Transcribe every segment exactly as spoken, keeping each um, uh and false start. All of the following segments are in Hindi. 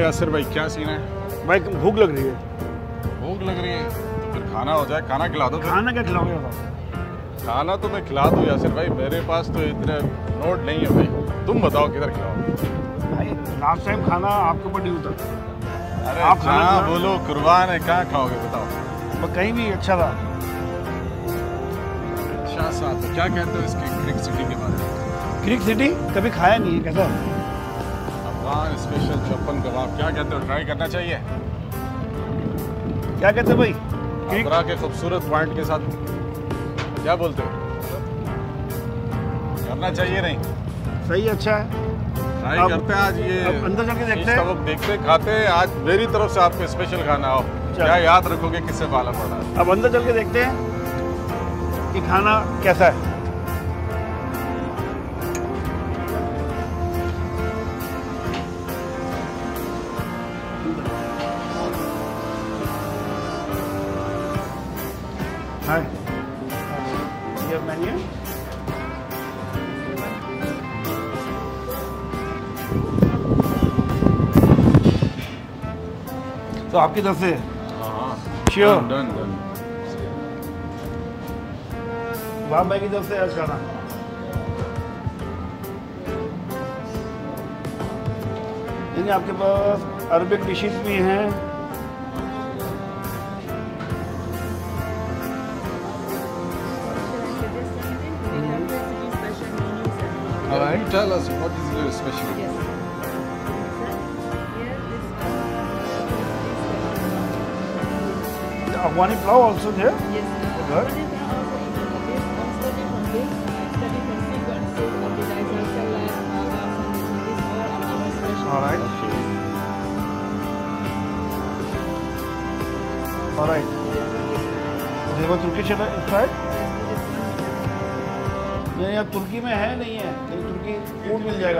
यासिर भाई, क्या सीन है? भाई भूख लग रही है। भूख लग रही है तो फिर खाना हो जाए। खाना खिला दो। खाना क्या खिलाओगे? खाना तो मैं खिला दूँ यासिर भाई, मेरे पास तो इतने नोट नहीं है भाई। तुम बताओ किधर खिलाओ भाई। लास्ट टाइम खाना आपके ऊपर ड्यू था। अरे आप जहाँ बोलो कुर्बान है, कहाँ खाओगे बताओ? बस कहीं भी अच्छा था। अच्छा सा तो क्या कहते हो इसके क्रिक सिटी के बारे में? क्रिक सिटी कभी खाया नहीं है, कैसा? अफगान स्पेशल चप्पन कबाब, क्या कहते हो? ट्राई करना चाहिए? क्या कहते हो भाई? आगरा के खूबसूरत पॉइंट के साथ क्या बोलते हो? करना चाहिए नहीं? सही, अच्छा है। ट्राई करते हैं आज। ये अंदर चल के देखते हैं। सब देखते खाते हैं। आज मेरी तरफ से आपको स्पेशल खाना हो। क्या याद रखोगे किससे पाला पड़ा? अब अंदर चल के देखते हैं कि खाना कैसा है। हाय, ये मेन्यू। तो आपकी तरफ से श्योर डन डन। वाह भाई की तरफ से आज खाना। यानी आपके पास अरबिक डिशेस भी हैं। All right, tell us what is your special? Yes. The Afghani pulao also there? Yes. Good. All right. All right. They were Turkish inside? नहीं, यहाँ तुर्की में है नहीं है, लेकिन तुर्की फूड मिल जाएगा।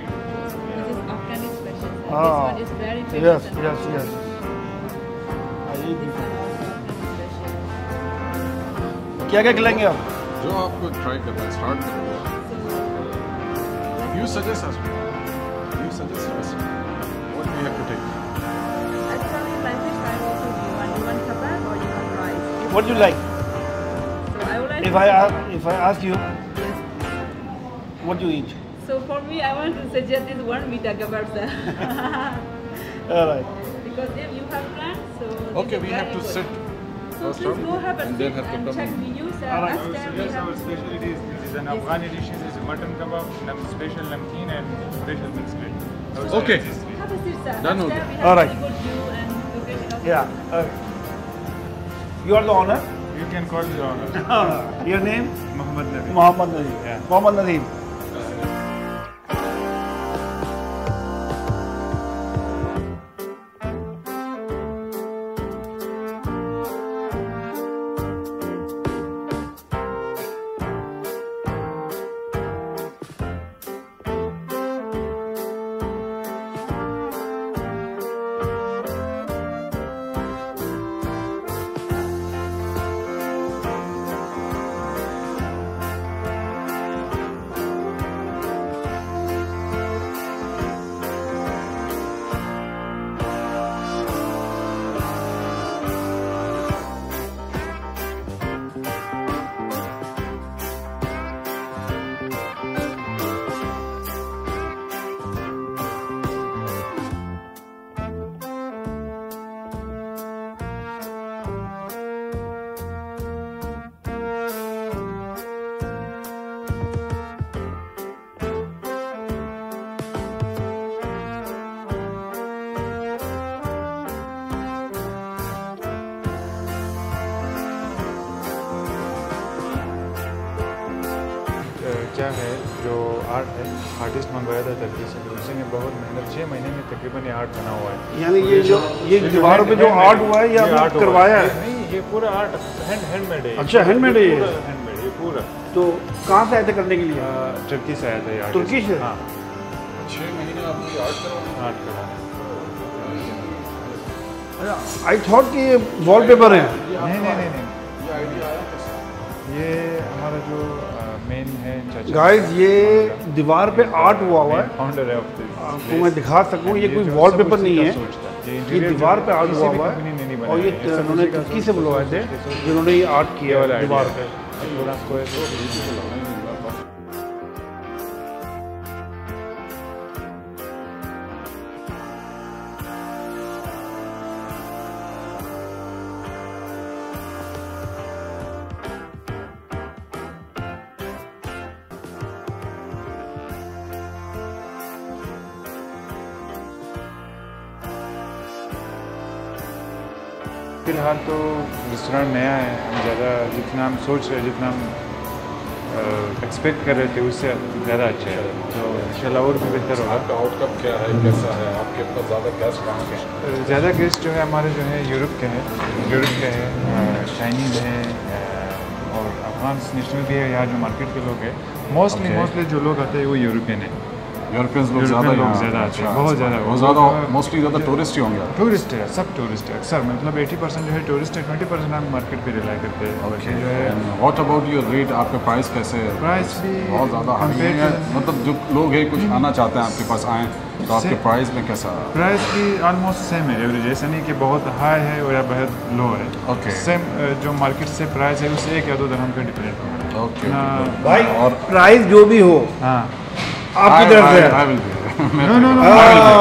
हाँ, यस यस यस। क्या क्या खिलाएंगे आप? जो आपको ट्राई करना है स्टार्ट करो। You suggest us. You suggest us. What we have to take? What do you like? If I ask, if I ask you, what do you eat? So for me, I want to suggest this one mita kabarsa. All right. Because if you have plans, so Okay, we have to good. sit. So First please round, go have a and sit then have to and come check in. menus. Uh, All right. last time we Yes, have our specialty is this is an Afghani dish. This is mutton kebab, nam special namkeen and special mixed grill. Okay. have a sit, sir. Done, Last okay. time we All have right. very good view and location of Yeah. Uh, you are the owner. You can call the owner. Your name? Muhammad Nabi. Muhammad Nadeem. Yeah. Muhammad Nadeem. क्या है जो आर्ट है, आर्टिस्ट मंगवाया था टर्की से, उसी ने बहुत मेहनत, छः महीने में तकरीबन ये आर्ट बना हुआ है। यानी ये जो ये दीवारों पे जो आर्ट हुआ है ये आपने करवाया है? नहीं, ये पूरा आर्ट हैंड हैंडमेड है। अच्छा, हैंडमेड है ये? हैंडमेड ये पूरा। तो कहाँ से आए थे करने के लिए? टर्की से आया था ये। तुर्की से? हाँ, छः महीने आपकी आर्ट करवाना? आर्ट करवाना। आई थॉट कि ये वॉलपेपर है। नहीं नहीं नहीं नहीं, ये आइडिया आया कैसे? ये हमारा जो मेन है चाचा। गाइस, ये दीवार पे आर्ट हुआ हुआ है, फाउंडर है ऑफ दिस। आपको मैं दिखा सकूँ। ये कोई वॉलपेपर नहीं है, ये दीवार पे आर्ट हुआ हुआ है और ये उन्होंने तुर्की से बुलवाए थे जिन्होंने ये आर्ट किया है दीवार पे। फिलहाल तो रेस्टोरेंट नया है, हम ज़्यादा जितना हम सोच रहे जितना हम एक्सपेक्ट कर रहे थे उससे ज़्यादा अच्छा है, तो इंशाल्लाह और भी बेहतर होगा। आपका आउटकम क्या है, कैसा है, आपके पास ज़्यादा गेस्ट कहाँ के हैं? ज़्यादा गेस्ट जो है हमारे जो है यूरोप के हैं, यूरोप के हैं, चाइनीज़ हैं और अफगान नेशनल भी है। यहाँ जो मार्केट के लोग हैं मोस्टली मोस्टली जो लोग आते हैं वो यूरोपियन है। यूरोपियंस लोग ज़्यादा लोग यहाँ ज़्यादा आते हैं, अच्छा, बहुत ज़्यादा बहुत ज़्यादा मोस्टली ज़्यादा टूरिस्ट ही होंगे। टूरिस्ट है, सब टूरिस्ट है अक्सर, मतलब अस्सी परसेंट जो है टूरिस्ट है, बीस परसेंट हम मार्केट पे रिलाई करते हैं। ओके, जो है व्हाट अबाउट योर रेट, आपका प्राइस कैसे है? प्राइस भी बहुत ज़्यादा हाई compared है, to- मतलब जो लोग हैं कुछ आना चाहते हैं आपके पास आएँ तो आपके से- प्राइस में कैसा? प्राइस भी ऑलमोस्ट सेम है एवरेज, ऐसा नहीं कि बहुत हाई है और या बहुत लो है। Okay. सेम जो मार्केट से प्राइस है उससे एक या दो दरहम का डिफरेंट होगा। ओके ना भाई और प्राइस जो भी हो हाँ आपकी तरफ से है। I will be. No no no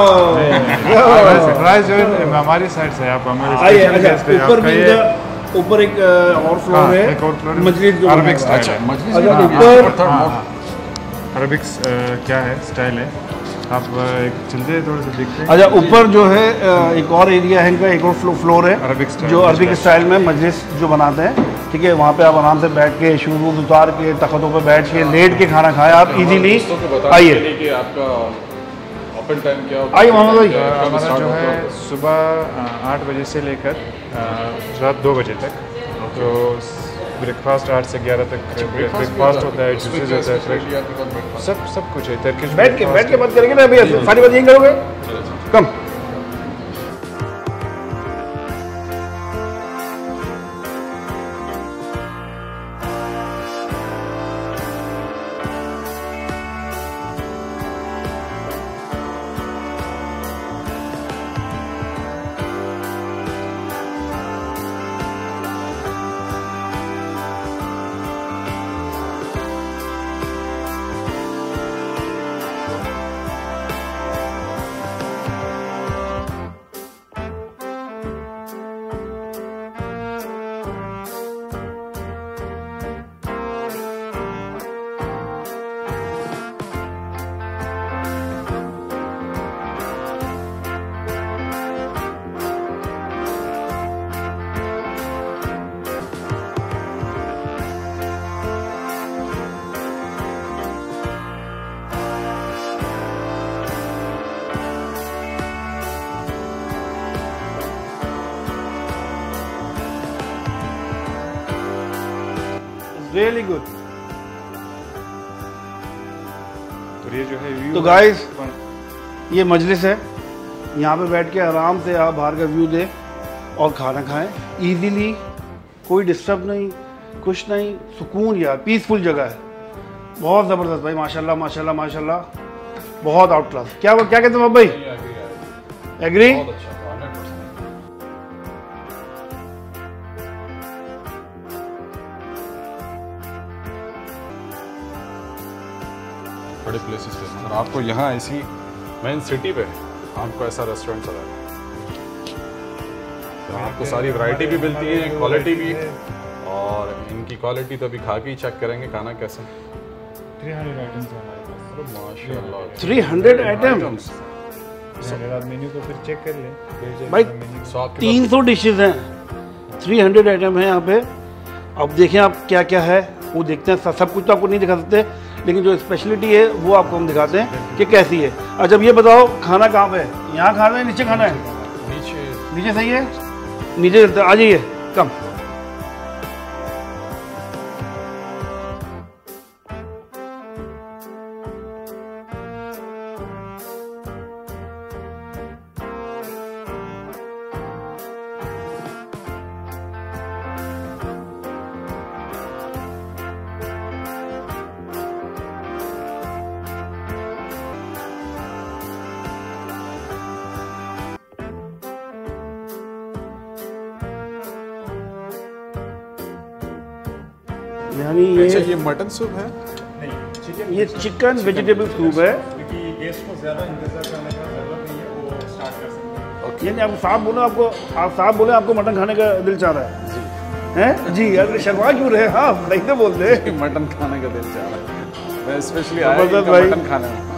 price जो है हमारी साइड से है, आप हमारे आइए, स्पेशल अच्छा, गेस्ट है, ऊपर आपका भी ये इधर- ऊपर एक अ, और फ्लोर हाँ, है, एक और फ्लोर है, मजलिस जो अरबिक है। स्टाइल अच्छा है। मजलिस अच्छा, में ऊपर- ऊपर third हाँ, floor। हाँ। अरबिक क्या है स्टाइल है, आप अ, एक चलते हैं थोड़ा सा देखते हैं। अच्छा, ऊपर जो है अ, एक और एरिया है इनका, एक और फ्लो, फ्लोर है अरबिक स्टाइल जो में अरबिक स्टाइल में मजलिस जो बनाते हैं, ठीक है। वहाँ पे आप आराम से बैठ के शूज वूज उतार के तख्तों पे बैठ के लेट के खाना खाएं आप इजीली। आइए कि आपका ओपन टाइम क्या होता आइए मोहम्मद भाई। कब हमारा start जो होता है है? सुबह आठ बजे से लेकर अ, रात दो बजे तक, तो ब्रेकफास्ट आठ से ग्यारह तक ब्रेकफास्ट होता है, उसमें जूसेस क्या होता है, specialty आपके पास breakfast? सब सब कुछ है। टर्किश बैठ के बैठ के बात करेंगे ना भैया, सारी बात यही करोगे। Come really good. तो ये जो है व्यू तो गाइस ये मजलिस है, यहाँ पे बैठ के आराम से आप बाहर का व्यू दें और खाना खाएं इजीली, कोई डिस्टर्ब नहीं, कुछ नहीं, सुकून यार, पीसफुल जगह है, बहुत ज़बरदस्त भाई, माशाल्लाह माशाल्लाह माशाल्लाह, बहुत आउट क्लास। क्या क्या कहते हो भाई, एग्री? बहुत अच्छा, हंड्रेड परसेंट। बड़े प्लेसेस पे सर आपको यहाँ ऐसी मेन सिटी पे आपको ऐसा रेस्टोरेंट चला है, तो आपको सारी वैरायटी भी मिलती है, क्वालिटी भी, और इनकी क्वालिटी तो अभी खा के ही चेक करेंगे खाना कैसा। थ्री हंड्रेड आइटम्स है हमारे पास। माशाल्लाह थ्री हंड्रेड आइटम, अगर आप मेन्यू को फिर चेक कर लें भाई मेन्यू सो आपके तीन सौ डिशेज हैं, थ्री हंड्रेड आइटम है यहाँ पे। अब देखें आप क्या क्या है वो देखते हैं, सब कुछ तो आपको नहीं दिखा सकते, लेकिन जो स्पेशलिटी है वो आपको हम दिखाते हैं कि कैसी है। अच्छा अब ये बताओ खाना कहाँ पे है, यहाँ खाना है नीचे खाना है? नीचे नीचे सही है, नीचे चलते हैं, आ जाइए कम। यानी अच्छा ये ये मटन सूप है? नहीं, चिकन ये चिकन वेजिटेबल सूप है। क्योंकि गेस्ट को ज़्यादा इंतज़ार करने का ज़रूरत नहीं है, वो स्टार्ट कर सकते हैं। यानी आप साफ बोलो, आपको आप साफ बोले आपको मटन खाने का दिल चाह रहा है जी हैं जी? यार शर्मा क्यों रहे? हाँ नहीं तो बोल दे। मटन खाने का दिल चाह रहा है, मैं स्पेशली आया जबरदस्त इनका भाई। मटन खाने में।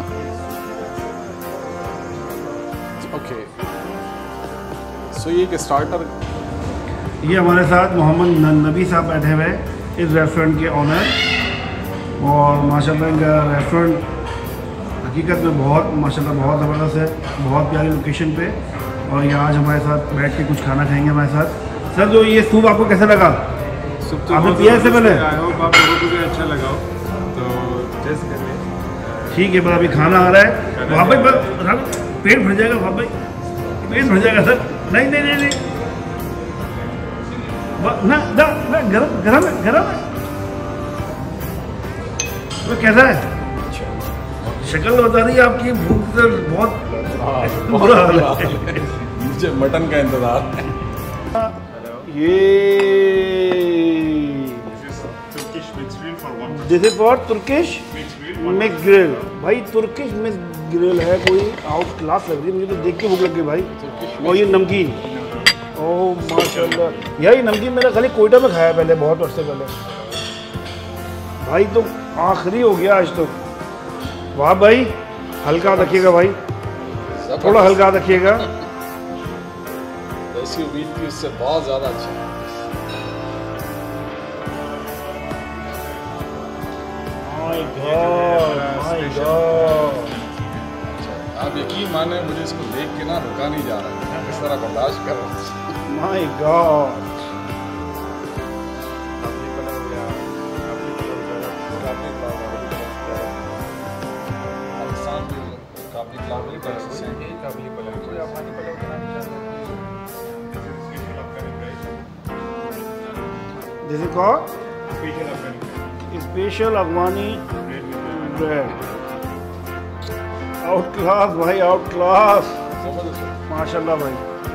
ओके सो ये एक स्टार्टर। ये हमारे साथ मोहम्मद न- नबी साहब बैठे हुए हैं, इस रेस्टोरेंट के ऑनर। और माशाल्लाह इनका रेस्टोरेंट हकीकत में बहुत माशाल्लाह बहुत ज़बरदस्त है, बहुत प्यारी लोकेशन पे। और ये आज हमारे साथ बैठ के कुछ खाना खाएंगे हमारे साथ। सर जो ये सूप आपको कैसा लगा? सूप आपने बहुत पिया इससे पहले? आई होप आप लोगों को भी अच्छा लगा हो, तो टेस्ट कर लें। ठीक है, पर अभी खाना आ रहा है वहाँ पे, पर पेट भर जाएगा वहाँ पे, पेट भर जाएगा सर। नहीं नहीं नहीं नहीं ब- ना ना ना गरम गरम है, गरम है। तो कैसा है? शक्ल तो बता रही है आपकी, भूख से बहुत बुरा हाल है। मुझे मटन का इंतजार है। ये Turkish mixed grill for one this is for Turkish mixed grill. Mix grill. भाई तुर्किश मिक्स ग्रिल है, कोई आउट क्लास लग रही है मुझे तो देख के भूख लग गई भाई। और ये नमकीन, ओह माशाल्लाह, यही नमकीन मैंने खाली कोयटा में खाया पहले, बहुत अर्से पहले भाई। तो आखिरी हो गया आज तो। वाह भाई, हल्का रखिएगा भाई, थोड़ा हल्का रखिएगा। देसी उम्मीद थी उससे बहुत ज़्यादा अच्छा है। माय गॉड माय गॉड, आप यकीन माने मुझे इसको देख के ना रुका नहीं जा रहा है, इस तरह बर्दाश्त कर रहा हूँ। My God. काबली पलाव हो गया, काबली पलाव हो गया, काबली पलाव पाकिस्तान में काबली पलाव नहीं कर सकते हैं। यही काबली पलाव कोई अफगानी पलाव बनाना चाहते हैं। Special Afghani rice, this is called special Afghani special Afghani bread with bread. Out class out, आउट क्लास जबरदस्त है। माशाल्लाह भाई।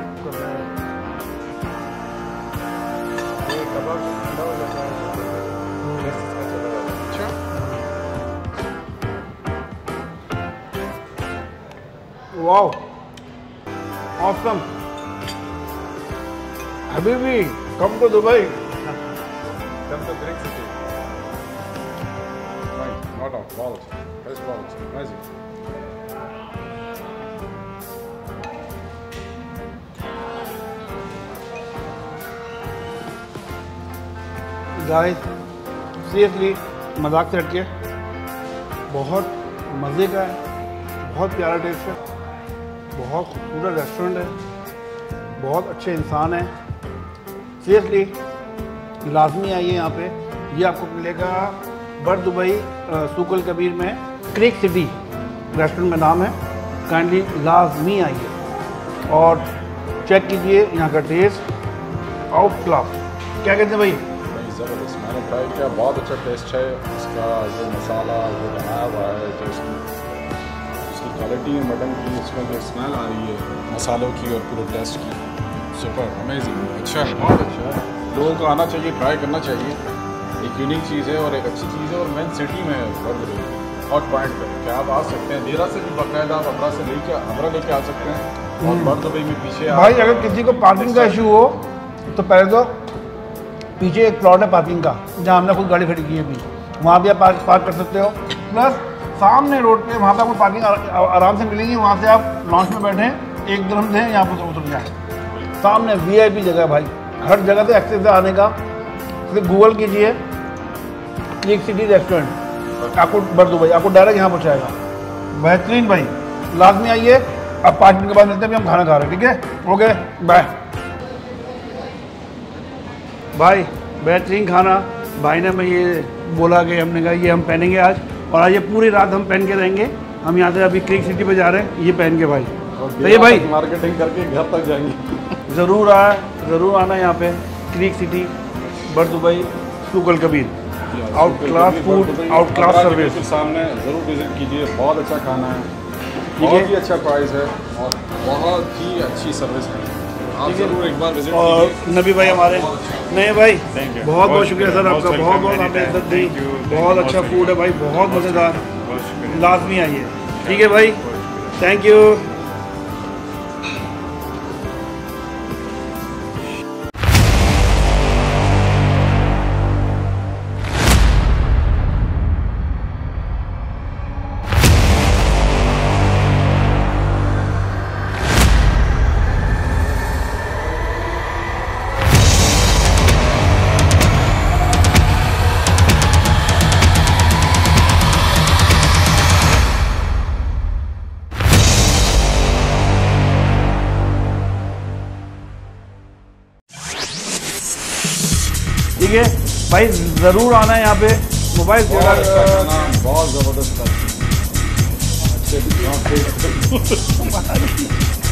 कबाब ठंडा हो जाता है, टेस्ट इसका चला जाता है। अच्छा वाओ ऑसम। हबीबी कम टू दुबई। तब तो ब्रेक से Right, not out, बहुत अच्छा, best बहुत अच्छा, amazing। गाइस सीरियसली मजाक से हटके बहुत मज़े का है, बहुत प्यारा टेस्ट है, बहुत खूबसूरत रेस्टोरेंट है, बहुत अच्छे इंसान हैं। सीरियसली लाजमी आइए यहाँ पे। ये आपको मिलेगा बर दुबई सूकल कबीर में, क्रिक सिटी रेस्टोरेंट में नाम है। काइंडली लाजमी आइए और चेक कीजिए यहाँ का टेस्ट, आउट क्लास। क्या कहते हैं भाई? नहीं ज़बरदस्त, मैंने ट्राई किया, बहुत अच्छा टेस्ट है इसका। जो मसाला जो बनाया हुआ है, जो इसकी इसकी क्वालिटी है मटन की, इसमें जो स्मेल आ रही है मसालों की और पूरे टेस्ट की, सुपर अमेजिंग, अच्छा है, बहुत अच्छा है। लोगों को आना चाहिए, ट्राई करना चाहिए। एक यूनिक चीज़ है और एक अच्छी चीज़ है, और मेन सिटी में बहुत हॉट पॉइंट पे क्या आप आ सकते हैं। देरा से भी बाकायदा आप अमरा से लेके अमरा लेके आ सकते हैं, और बर दुबई में पीछे आप- भाई अगर किसी को पार्किंग का इशू हो तो पहले तो पीछे एक प्लॉट है पार्किंग का, जहाँ हमने खुद गाड़ी खड़ी की है अभी, वहाँ भी आप पार्क पार्क कर सकते हो। प्लस सामने रोड पे वहाँ पे आपको पार्किंग आराम से मिलेगी, वहाँ से आप लॉन्च में बैठें, एक दरम दें, यहाँ पर उतर जाए। सामने वी आई पी जगह है भाई, हर जगह से एक्सेस है आने का। सिर्फ गूगल कीजिए क्लिक सिटी रेस्टोरेंट, आपको बर दुबई आपको डायरेक्ट यहाँ पहुँचाएगा। बेहतरीन भाई, लाजमी आइए। अब पाँच मिनट के बाद मिलते हैं, अभी हम खाना खा रहे हैं, ठीक है? ओके बाय भाई। बेहतरीन खाना भाई ने मैं ये बोला कि हमने कहा ये हम पहनेंगे आज, और आज ये पूरी रात हम पहन के रहेंगे। हम यहाँ से अभी क्रिक सिटी पे जा रहे हैं ये पहन के भाई। तो ये भाई मार्केटिंग करके घर तक जाएंगे। ज़रूर आ ज़रूर आना यहाँ पे, creek city Bur Dubai souk al Kabir. Out class food, out class service. सामने ज़रूर विजिट कीजिए, बहुत अच्छा खाना है, ठीक बहुत है। ही अच्छा प्राइस है, और बहुत ही अच्छी सर्विस है। आप ठीक है। ज़रूर एक बार विजिट और कीजिए। नबी भाई हमारे नहीं भाई, Thank you. बहुत बहुत बहुत शुक्रिया सर शुक्रिया, आपका, most बहुत welcome बहुत आपने anytime. इज्जत दी। Thank you, thank बहुत you, अच्छा most फूड है भाई, welcome. बहुत बहुत मज़ेदार। शुक्रिया, बहुत शुक्रिया। लाजमी आइए, ठीक है भाई, बहुत शुक्रिया। Thank you. ठीक है भाई, ज़रूर आना है यहाँ पे। मोबाइल बहुत अच्छा खाना, बहुत ज़बरदस्त। अच्छे